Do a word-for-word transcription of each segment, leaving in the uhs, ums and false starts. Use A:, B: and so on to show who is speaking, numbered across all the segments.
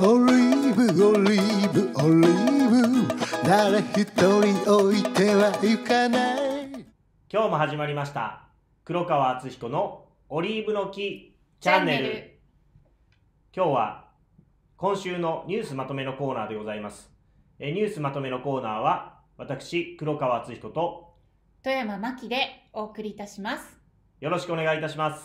A: オリーブオリーブオリーブ誰一人置いては行かない。
B: 今日も始まりました黒川敦彦のオリーブの木チャンネル。今日は今週のニュースまとめのコーナーでございます。えニュースまとめのコーナーは私黒川敦彦と
C: 富山真希でお送りいたします。
B: よろしくお願いいたします。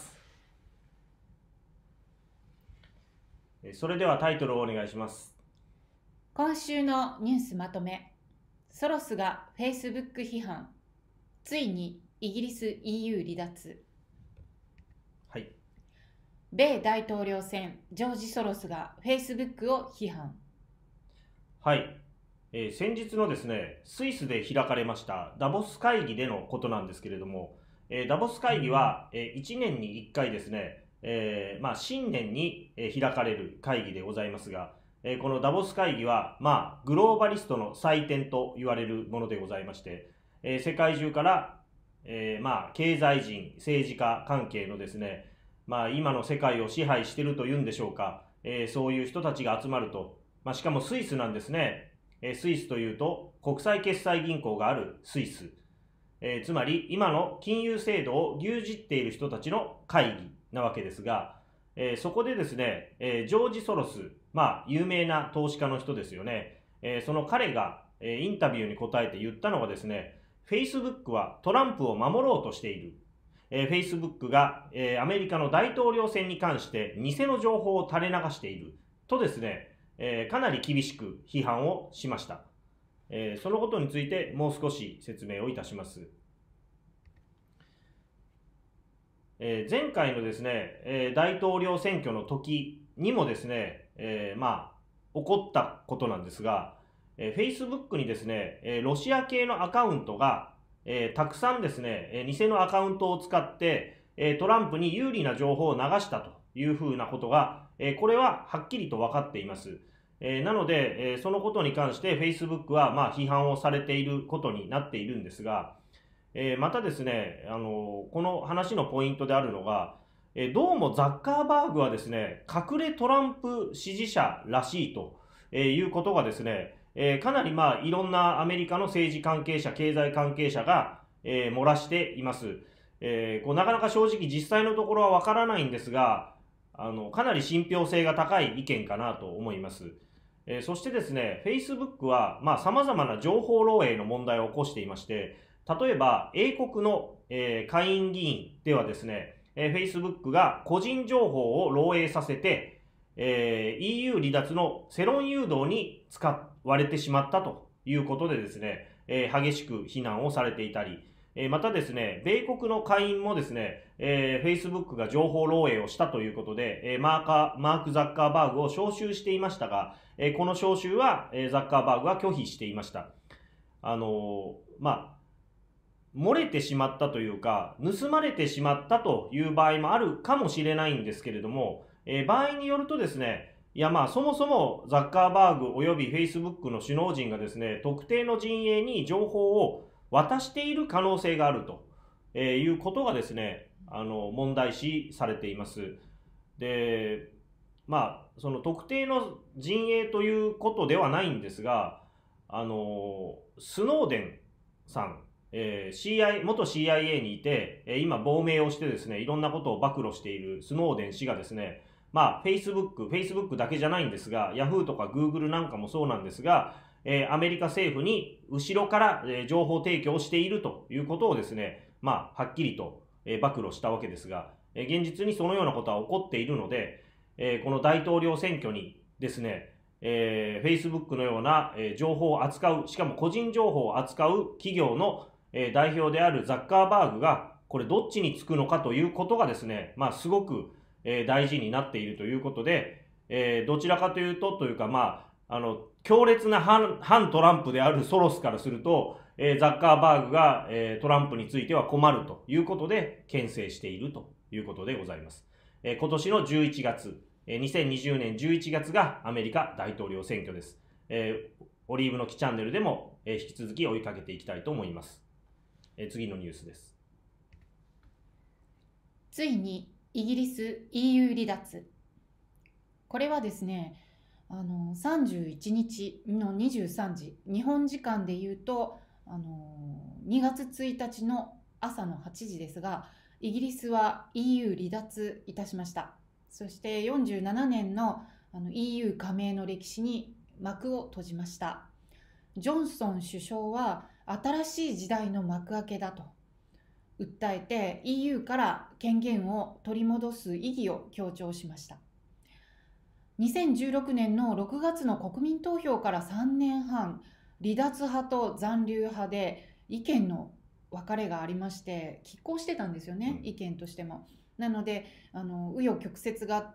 B: それではタイトルをお願いします。
C: 今週のニュースまとめ。ソロスが Facebook 批判。ついにイギリス イーユー 離脱。
B: はい。
C: 米大統領選、ジョージ・ソロスが Facebook を批判。
B: はい。えー、先日のですね、スイスで開かれましたダボス会議でのことなんですけれども、えー、ダボス会議は、えー、いちねんにいっかいですね、えーまあ、新年に開かれる会議でございますが、えー、このダボス会議は、まあ、グローバリストの祭典と言われるものでございまして、えー、世界中から、えーまあ、経済人、政治家関係のですね、まあ、今の世界を支配しているというんでしょうか、えー、そういう人たちが集まると、まあ、しかもスイスなんですね。えー、スイスというと国際決済銀行があるスイス、えー、つまり今の金融制度を牛耳っている人たちの会議なわけですが、えー、そこでですね、えー、ジョージ・ソロス、まあ有名な投資家の人ですよね、えー、その彼が、えー、インタビューに答えて言ったのがですね、Facebook はトランプを守ろうとしている、えー、Facebook が、えー、アメリカの大統領選に関して偽の情報を垂れ流しているとですね、えー、かなり厳しく批判をしました。えー、そのことについてもう少し説明をいたします。えー、前回のですね、えー、大統領選挙の時にもですね、えー、まあ起こったことなんですが、えー、Facebook にですね、えー、ロシア系のアカウントが、えー、たくさんですね、えー、偽のアカウントを使って、えー、トランプに有利な情報を流したというふうなことが、えー、これははっきりと分かっています。えー、なので、えー、そのことに関して Facebook はまあ批判をされていることになっているんですが、えー、またですね、あのこの話のポイントであるのが、えー、どうもザッカーバーグはですね、隠れトランプ支持者らしいと、えー、いうことがですね、えー、かなりまあいろんなアメリカの政治関係者、経済関係者が、えー、漏らしています。えー、こうなかなか正直実際のところはわからないんですが、あのかなり信憑性が高い意見かなと思います。えー、そしてですね、Facebook はまあ様々な情報漏洩の問題を起こしていまして、例えば英国の、えー、下院議員ではですね、えー、Facebook が個人情報を漏洩させて、えー、イーユー 離脱の世論誘導に使われてしまったということでですね、えー、激しく非難をされていたり、えー、またですね、米国の下院もですね、えー、Facebook が情報漏洩をしたということで、えー、マーカー、マーク・ザッカーバーグを招集していましたが、えー、この招集は、えー、ザッカーバーグは拒否していました。あのー、まあ、漏れてしまったというか、盗まれてしまったという場合もあるかもしれないんですけれども、えー、場合によるとですね、いやまあそもそもザッカーバーグおよび Facebook の首脳陣がですね、特定の陣営に情報を渡している可能性があると、えー、いうことがですね、あの問題視されています。で、まあその特定の陣営ということではないんですが、あのスノーデンさん、えー、シーアイ 元 シーアイエー にいて、えー、今亡命をしてですね、いろんなことを暴露しているスノーデン氏がですね、まあ Facebook、Facebook だけじゃないんですが、Yahoo とか Google なんかもそうなんですが、えー、アメリカ政府に後ろから、えー、情報提供をしているということをですね、まあはっきりと、えー、暴露したわけですが、えー、現実にそのようなことは起こっているので、えー、この大統領選挙にですね、えー、Facebook のような、えー、情報を扱う、しかも個人情報を扱う企業のえー、代表であるザッカーバーグがこれどっちにつくのかということがですね、まあ、すごく、えー、大事になっているということで、えー、どちらかというとというか、まあ、あの強烈な反、反トランプであるソロスからすると、えー、ザッカーバーグが、えー、トランプについては困るということで牽制しているということでございます。えー、今年のじゅういちがつ、えー、にせんにじゅうねんじゅういちがつがアメリカ大統領選挙です。えー、オリーブの木チャンネルでも、えー、引き続き追いかけていきたいと思います。え次のニュースです。
C: ついにイギリス イーユー 離脱。これはですね、 あのさんじゅういちにちのにじゅうさんじ、日本時間でいうとあのにがつついたちの朝のはちじですが、イギリスは イーユー 離脱いたしました。そしてよんじゅうななねんの、あの イーユー 加盟の歴史に幕を閉じました。ジョンソン首相は新しい時代の幕開けだと訴えて イーユー から権限を取り戻す意義を強調しました。にせんじゅうろくねんのろくがつの国民投票からさんねんはん、離脱派と残留派で意見の分かれがありまして、拮抗してたんですよね、意見としても。なのであの紆余曲折があって、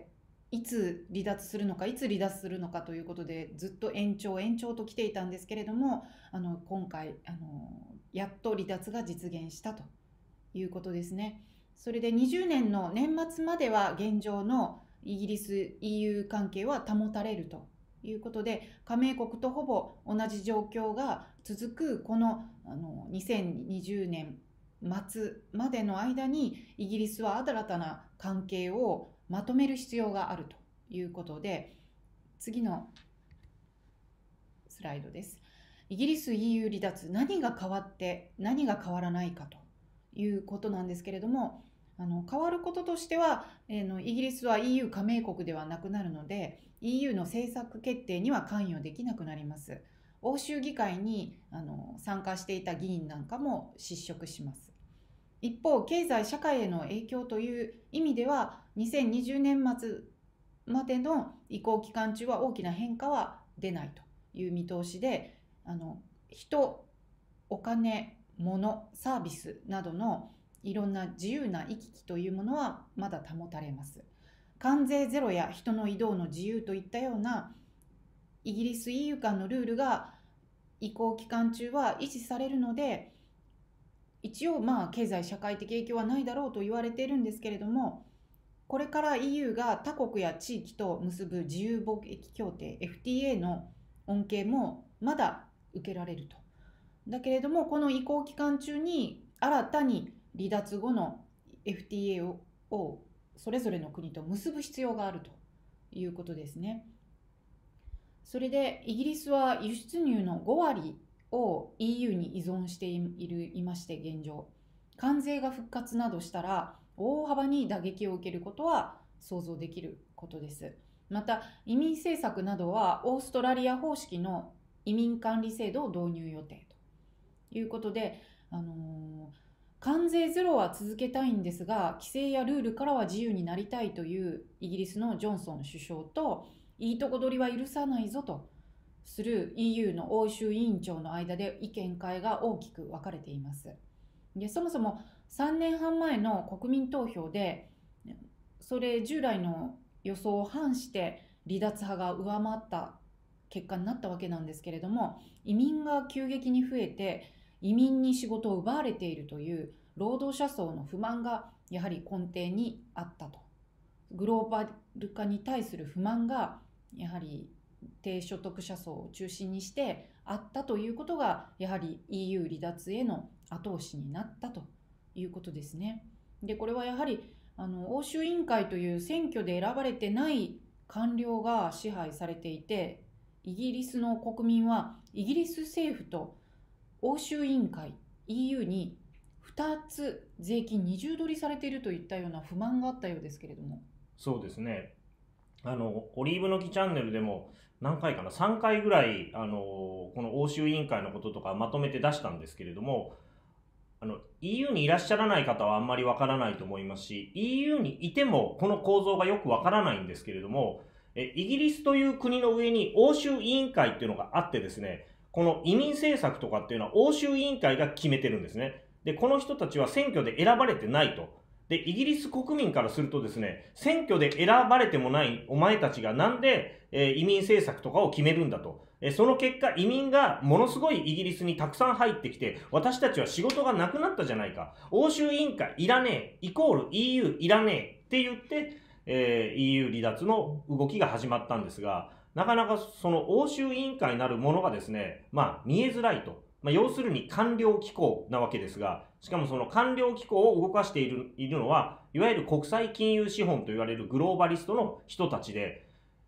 C: いつ離脱するのかいつ離脱するのかということでずっと延長延長と来ていたんですけれども、あの今回あのやっと離脱が実現したということですね。それでにじゅうねんの年末までは現状のイギリス イーユー 関係は保たれるということで、加盟国とほぼ同じ状況が続くこの、あのにせんにじゅうねん末までの間にイギリスは新たな関係をまとめる必要があるということで、次のスライドです。イギリス イーユー 離脱、何が変わって何が変わらないかということなんですけれども、あの変わることとしては、えー、のイギリスは イーユー 加盟国ではなくなるので イーユー の政策決定には関与できなくなります。欧州議会にあの参加していた議員なんかも失職します。一方、経済社会への影響という意味ではにせんにじゅうねん末までの移行期間中は大きな変化は出ないという見通しで、あの人、お金、物、サービスなどのいろんな自由な行き来というものはまだ保たれます。関税ゼロや人の移動の自由といったようなイギリス イーユー 間のルールが移行期間中は維持されるので、一応まあ経済社会的影響はないだろうと言われているんですけれども、これから イーユー が他国や地域と結ぶ自由貿易協定 エフティーエー の恩恵もまだ受けられると。だけれどもこの移行期間中に新たに離脱後の エフティーエー を, をそれぞれの国と結ぶ必要があるということですね。それでイギリスは輸出入のごわりを イーユー に依存しているいまして、現状関税が復活などしたら大幅に打撃を受けることは想像できることです。また移民政策などはオーストラリア方式の移民管理制度を導入予定ということで、あのー、関税ゼロは続けたいんですが規制やルールからは自由になりたいというイギリスのジョンソン首相と、いいとこ取りは許さないぞとする イーユー の欧州委員長の間で意見会が大きく分かれています。でそもそもさんねんはん前の国民投票でそれ従来の予想を反して離脱派が上回った結果になったわけなんですけれども、移民が急激に増えて移民に仕事を奪われているという労働者層の不満がやはり根底にあったと。グローバル化に対する不満がやはり低所得者層を中心にしてあったということが、やはり イーユー 離脱への後押しになったということですね。でこれはやはりあの欧州委員会という選挙で選ばれてない官僚が支配されていて、イギリスの国民はイギリス政府と欧州委員会 イーユー にふたつ税金二重取りされているといったような不満があったようですけれども。
B: そうですね、あのオリーブの木チャンネルでも何回かなさんかいぐらいあのこの欧州委員会のこととかまとめて出したんですけれども、あの イーユー にいらっしゃらない方はあんまりわからないと思いますし、 イーユー にいてもこの構造がよくわからないんですけれども、えイギリスという国の上に欧州委員会っていうのがあってですね、この移民政策とかっていうのは欧州委員会が決めてるんですね。でこの人たちは選挙で選ばれてないと。でイギリス国民からするとですね、選挙で選ばれてもないお前たちがなんで、えー、移民政策とかを決めるんだと、えー、その結果移民がものすごいイギリスにたくさん入ってきて私たちは仕事がなくなったじゃないか、欧州委員会いらねえイコール イーユー いらねえって言って、えー、イーユー 離脱の動きが始まったんですが、なかなかその欧州委員会なるものがですね、まあ見えづらいと。まあ、要するに官僚機構なわけですが、しかもその官僚機構を動かしている、いるのはいわゆる国際金融資本と言われるグローバリストの人たちで、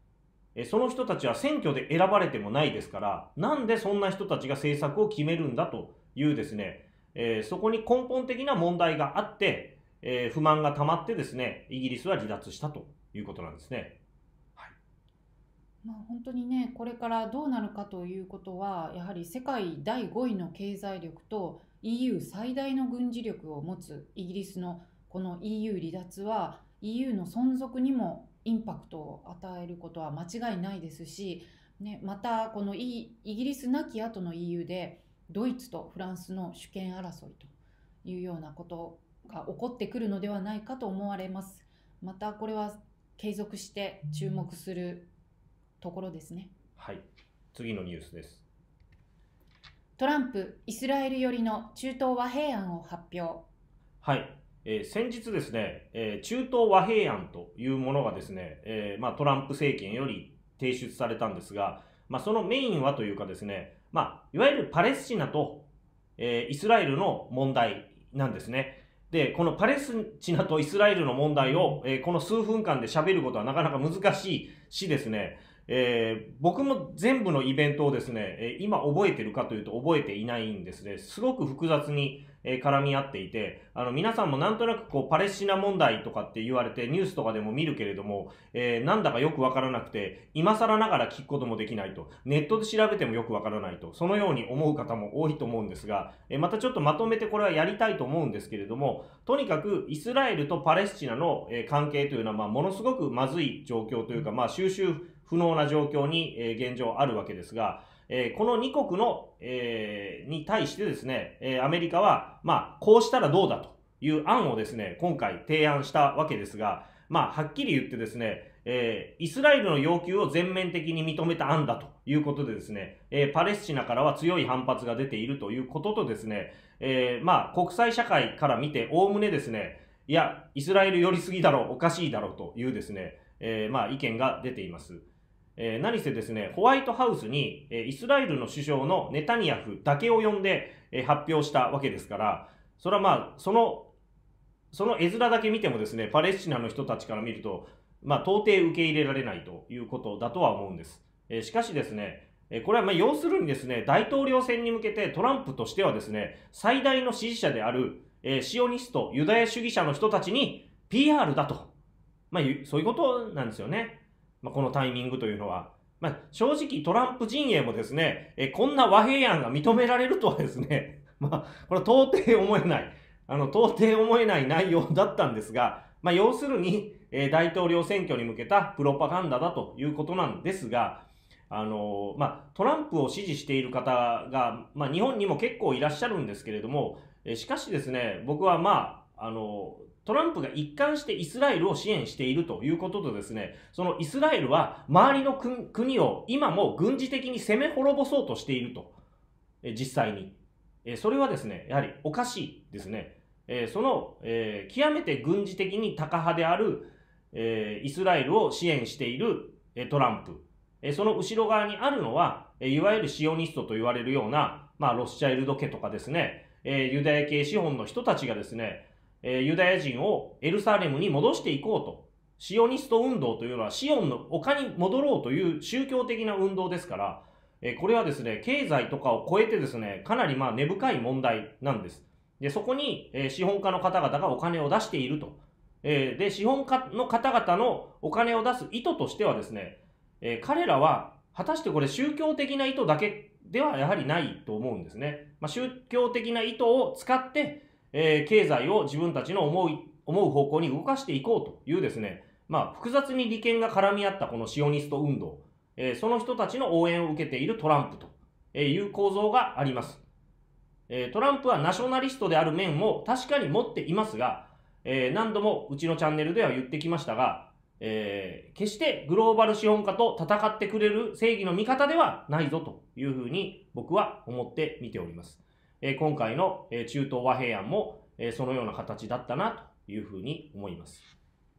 B: えその人たちは選挙で選ばれてもないですから、なんでそんな人たちが政策を決めるんだというですね、えー、そこに根本的な問題があって、えー、不満が溜まってですね、イギリスは離脱したということなんですね。はい、
C: まあ、本当にね、これからどうなるかということは、やはり世界だいごいの経済力と イーユー 最大の軍事力を持つイギリスのこの イーユー 離脱は イーユー の存続にもインパクトを与えることは間違いないですし、ね、またこのイイギリスなき後の イーユー でドイツとフランスの主権争いというようなことが起こってくるのではないかと思われます。またこれは継続して注目するところですね。
B: はい、次のニュースです。
C: トランプ、イスラエル寄りの中東和平案を発表。
B: はい、えー、先日ですね、えー、中東和平案というものがですね、えーまあ、トランプ政権より提出されたんですが、まあ、そのメインはというかですね、まあ、いわゆるパレスチナと、えー、イスラエルの問題なんですね。で、このパレスチナとイスラエルの問題を、えー、この数分間で喋ることはなかなか難しいしですね、えー、僕も全部のイベントをですね、えー、今覚えてるかというと覚えていないんですね。すごく複雑に、えー、絡み合っていて、あの皆さんもなんとなくこうパレスチナ問題とかって言われてニュースとかでも見るけれども、えー、なんだかよくわからなくて、今更ながら聞くこともできないと、ネットで調べてもよくわからないと、そのように思う方も多いと思うんですが、えー、またちょっとまとめてこれはやりたいと思うんですけれども、とにかくイスラエルとパレスチナの、えー、関係というのは、まあ、ものすごくまずい状況というか、まあ、収拾不能な状況に、えー、現状あるわけですが、えー、このに国の、えー、に対してですね、えー、アメリカは、まあ、こうしたらどうだという案をですね、今回提案したわけですが、まあ、はっきり言ってですね、えー、イスラエルの要求を全面的に認めた案だということでですね、えー、パレスチナからは強い反発が出ているということとですね、えー、まあ、国際社会から見て、おおむねですね、いや、イスラエル寄りすぎだろう、おかしいだろうというですね、えー、まあ、意見が出ています。えー、何せですね、ホワイトハウスに、えー、イスラエルの首相のネタニヤフだけを呼んで、えー、発表したわけですから、それはまあ、その、その絵面だけ見てもですね、パレスチナの人たちから見ると、まあ、到底受け入れられないということだとは思うんです。えー、しかしですね、えー、これはまあ要するにですね、大統領選に向けてトランプとしてはですね、最大の支持者である、えー、シオニスト、ユダヤ主義者の人たちに ピーアール だと。まあ、そういうことなんですよね。まあ、このタイミングというのは。まあ、正直トランプ陣営もですね、えこんな和平案が認められるとはですね、まあ、これは到底思えない、あの、到底思えない内容だったんですが、まあ、要するに、えー、大統領選挙に向けたプロパガンダだということなんですが、あのー、まあ、トランプを支持している方が、まあ、日本にも結構いらっしゃるんですけれども、えー、しかしですね、僕はまあ、あのー、トランプが一貫してイスラエルを支援しているということとですね、そのイスラエルは周りの国を今も軍事的に攻め滅ぼそうとしていると、え実際に。えそれはですね、やはりおかしいですね。えその、えー、極めて軍事的にタカ派である、えー、イスラエルを支援している、えトランプ。えその後ろ側にあるのは、えいわゆるシオニストと言われるような、まあ、ロスチャイルド家とかですね、えユダヤ系資本の人たちがですね、えー、ユダヤ人をエルサレムに戻していこうと。シオニスト運動というのはシオンの丘に戻ろうという宗教的な運動ですから、えー、これはですね、経済とかを超えてですね、かなりまあ根深い問題なんです。で、そこに、えー、資本家の方々がお金を出していると。えー、で、資本家の方々のお金を出す意図としてはですね、えー、彼らは果たしてこれ宗教的な意図だけではやはりないと思うんですね。まあ、宗教的な意図を使って、えー、経済を自分たちの思い、思う方向に動かしていこうというですね、まあ、複雑に利権が絡み合ったこのシオニスト運動、えー、その人たちの応援を受けているトランプという構造があります。えー、トランプはナショナリストである面も確かに持っていますが、えー、何度もうちのチャンネルでは言ってきましたが、えー、決してグローバル資本家と戦ってくれる正義の味方ではないぞというふうに僕は思って見ております。えー、今回の、えー、中東和平案も、えー、そのような形だったなというふうに思います。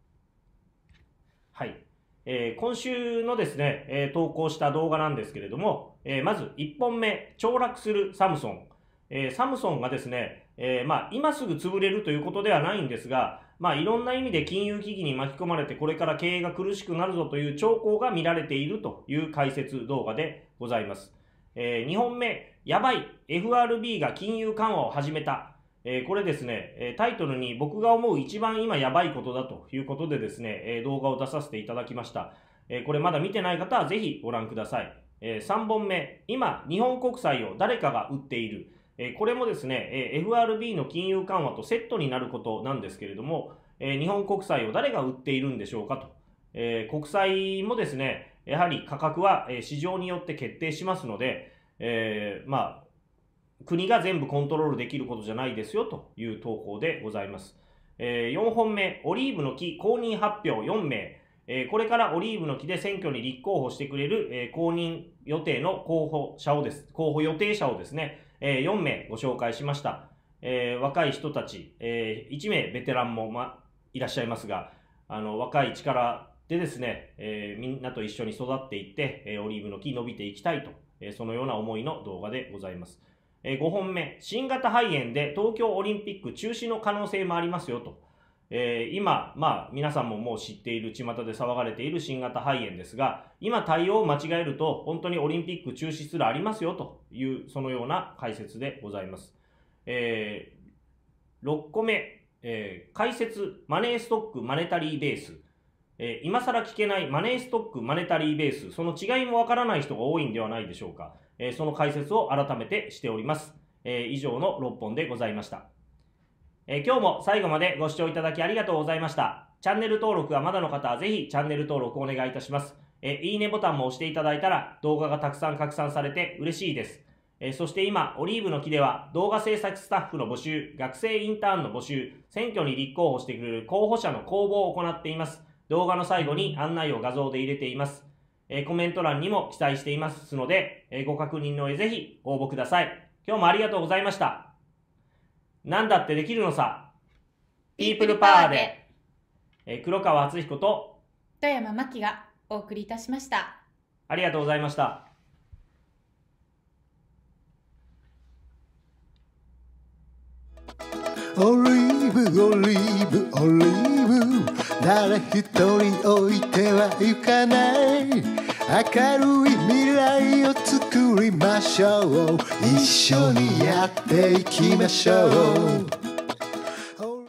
B: はい。えー、今週のですね、えー、投稿した動画なんですけれども、えー、まずいっぽんめ、凋落するサムソン。 えー、サムソンがですね、えー、まあ今すぐ潰れるということではないんですが、まあいろんな意味で金融危機に巻き込まれてこれから経営が苦しくなるぞという兆候が見られているという解説動画でございます。えー、にほんめ、やばい エフアールビー が金融緩和を始めた。えー、これですね、タイトルに僕が思う一番今やばいことだということでですね、動画を出させていただきました。これまだ見てない方はぜひご覧ください。さんぼんめ、今、日本国債を誰かが売っている。これもですね、エフアールビー の金融緩和とセットになることなんですけれども、日本国債を誰が売っているんでしょうかと。国債もですね、やはり価格は市場によって決定しますので、えー、まあ、国が全部コントロールできることじゃないですよという投稿でございます。えー、よんほんめ、オリーブの木公認発表よんめい。えー、これからオリーブの木で選挙に立候補してくれる、えー、公認予定の候補者をです、候補予定者をですね、えー、よんめいご紹介しました。えー、若い人たち、えー、いちめいベテランも、ま、いらっしゃいますが、あの、若い力でですね、えー、みんなと一緒に育っていって、えー、オリーブの木伸びていきたいと、えー、そのような思いの動画でございます。ごほんめ、新型肺炎で東京オリンピック中止の可能性もありますよと。えー、今、まあ、皆さんももう知っている、巷で騒がれている新型肺炎ですが、今対応を間違えると、本当にオリンピック中止すらありますよという、そのような解説でございます。えー、ろっこめ、えー、解説、マネーストック、マネタリーベース。えー、今更聞けないマネーストック、マネタリーベース、その違いもわからない人が多いんではないでしょうか。えー、その解説を改めてしております。えー、以上のろっぽんでございました。えー、今日も最後までご視聴いただきありがとうございました。チャンネル登録がまだの方はぜひチャンネル登録お願いいたします。えー、いいねボタンも押していただいたら動画がたくさん拡散されて嬉しいです。えー、そして今、オリーブの木では動画制作スタッフの募集、学生インターンの募集、選挙に立候補してくれる候補者の公募を行っています。動画の最後に案内を画像で入れています。えー、コメント欄にも記載していますので、えー、ご確認の上ぜひ応募ください。今日もありがとうございました。なんだってできるのさ。ピープルパワーで、えー、黒川敦彦と
C: 富山真希がお送りいたしました。
B: ありがとうございました。
A: オリーブオリーブオリーブ誰一人置いてはいかない明るい未来を作りましょう一緒にやっていきましょう